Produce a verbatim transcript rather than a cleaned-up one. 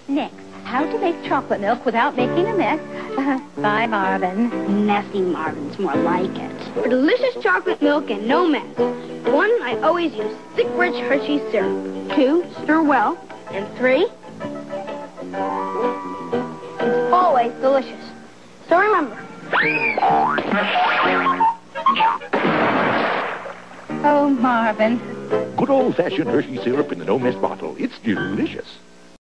Next, how to make chocolate milk without making a mess. By Marvin. Messy Marvin's more like it. For delicious chocolate milk and no mess. One, I always use thick, rich Hershey syrup. Two, stir well. And three, it's always delicious. So remember. Oh, Marvin. Good old-fashioned Hershey syrup in the no-mess bottle. It's delicious.